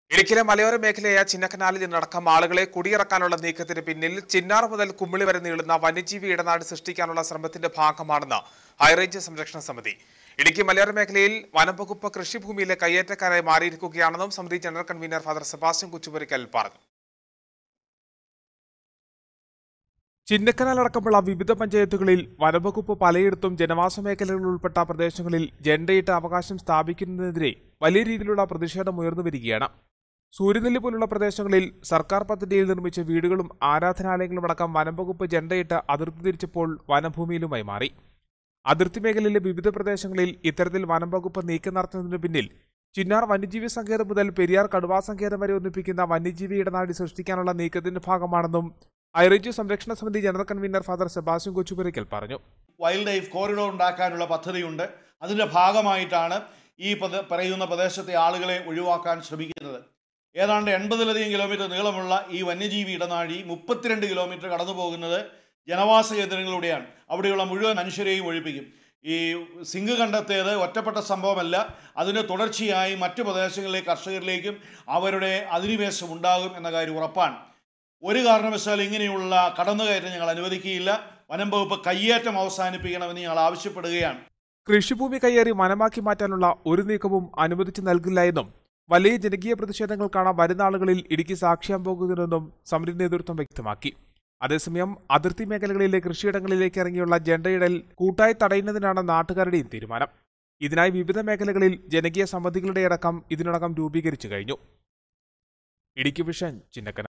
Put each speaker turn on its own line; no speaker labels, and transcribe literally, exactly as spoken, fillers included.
ഇടുക്കിയിലെ മലയോര മേഖലയായ ചിന്നക്കനാലിൽ നിന്നടക്കം ആളുകളെ കുടിയിറക്കാനുള്ള നീക്കത്തിന് പിന്നിൽ ചിന്നാർ മുതൽ കുമ്മിളി വരെ നീളുന്ന വന്യജീവി ഇടനാട് സൃഷ്ടിക്കാനുള്ള ശ്രമത്തിന്റെ ഭാഗമാണെന്ന് ഹൈറേഞ്ച് സംരക്ഷണ സമിതി. ഇടുക്കി മലയോര മേഖലയിൽ വനംവകുപ്പ് കൃഷിഭൂമിയിലെ കയ്യേറ്റക്കാരായി മാറിയിരിക്കുകയാണെന്നും സമിതി general convener father Sebastian Kuchupurackal പറഞ്ഞു. ചിന്നക്കനാൽ അടക്കമുള്ള വിവിധ പഞ്ചായത്തുകളിൽ വനംവകുപ്പ് പലയിടത്തും ജനവാസ മേഖലകളിൽ ഉൾപ്പെട്ട പ്രദേശങ്ങളിൽ ജെണ്ടയിട്ട് അവകാശം സ്ഥാപിക്കുന്നതിനെതിരെ വലിയ രീതിയിലുള്ള പ്രതിഷേധം ഉയർന്നു വരികയാണ്. സൂര്യനെല്ലി പോലുള്ള പ്രദേശങ്ങളിൽ സർക്കാർ പദ്ധതിയിൽ നിർമ്മിച്ച വീടുകളും ആരാധനാലയങ്ങളും അടക്കം വനംവകുപ്പ് ജെണ്ടയിട്ട് അതിർത്തി തിരിച്ചപ്പോൾ വനഭൂമിയിലുമായി മാറി. അതിർത്തി മേഖലയിലെ വിവിധ പ്രദേശങ്ങളിൽ ഇത്തരത്തിൽ വനംവകുപ്പ് നീക്കം നടത്തുന്നതിനു പിന്നിൽ ചിന്നാർ വന്യജീവി സങ്കേതം മുതൽ പെരിയാർ കടുവാ സങ്കേതം വരെ ഒന്നിപ്പിക്കുന്ന വന്യജീവി ഇടനാഴി സൃഷ്ടിക്കാനുള്ള നീക്കത്തിന്റെ ഭാഗമാണെന്നും ഹൈറേഞ്ച് സംരക്ഷണ സമിതി general convener father Sebastian Kuchupurackal പറഞ്ഞു.
വൈൽഡ് ലൈഫ് കോറിഡോർ ഉണ്ടാക്കാനുള്ള പദ്ധതിയുണ്ട്. അതിന്റെ ഭാഗമായിട്ടാണ് ഈ പറയുന്ന പ്രദേശത്തെ ആളുകളെ ഒഴിവാക്കാൻ ശ്രമിക്കുന്നത്. ഏതാണ്ട് എൺപതിലധികം കിലോമീറ്റർ നീളമുള്ള ഈ വന്യജീവി ഇടനാഴി മുപ്പത്തിരണ്ട് കിലോമീറ്റർ കടന്നു പോകുന്നത് ജനവാസ കേന്ദ്രങ്ങളിലൂടെയാണ്. അവിടെയുള്ള മുഴുവൻ മനുഷ്യരെയും ഒഴിപ്പിക്കും. ഈ സിങ്ക് കണ്ടെത്തിയത് ഒറ്റപ്പെട്ട സംഭവമല്ല. അതിന് തുടർച്ചയായി മറ്റു പ്രദേശങ്ങളിലെ കർഷകരിലേക്കും അവരുടെ അധിനിവേശം ഉണ്ടാകും എന്ന കാര്യം ഉറപ്പാണ്. ഒരു കാരണവശാലും ഇങ്ങനെയുള്ള കടന്നുകയറ്റം ഞങ്ങൾ അനുവദിക്കുകയില്ല. വനം വകുപ്പ് കയ്യേറ്റം അവസാനിപ്പിക്കണമെന്ന് ഞങ്ങൾ ആവശ്യപ്പെടുകയാണ്.
കൃഷിഭൂമി കയ്യേറി വനമാക്കി മാറ്റാനുള്ള ഒരു നീക്കവും അനുവദിച്ചു നൽകില്ല എന്നും വലിയ ജനകീയ പ്രതിഷേധങ്ങൾക്കാണ് വരുന്ന ആളുകളിൽ ഇടുക്കി സാക്ഷ്യം പോകുന്നതെന്നും സമിതി നേതൃത്വം വ്യക്തമാക്കി. അതേസമയം അതിർത്തി മേഖലകളിലെ കൃഷിയിടങ്ങളിലേക്ക് ഇറങ്ങിയുള്ള ജെണ്ടയിടൽ കൂട്ടായി തടയുന്നതിനാണ് നാട്ടുകാരുടെയും തീരുമാനം. ഇതിനായി വിവിധ മേഖലകളിൽ ജനകീയ സമിതികളുടെ അടക്കം ഇതിനോടകം രൂപീകരിച്ചു കഴിഞ്ഞു. ഇടുക്കി വിഷൻ ചിന്നക്കനാൽ.